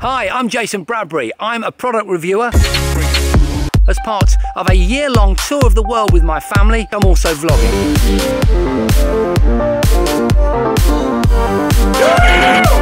Hi, I'm Jason Bradbury. I'm a product reviewer. As part of a year-long tour of the world with my family, I'm also vlogging.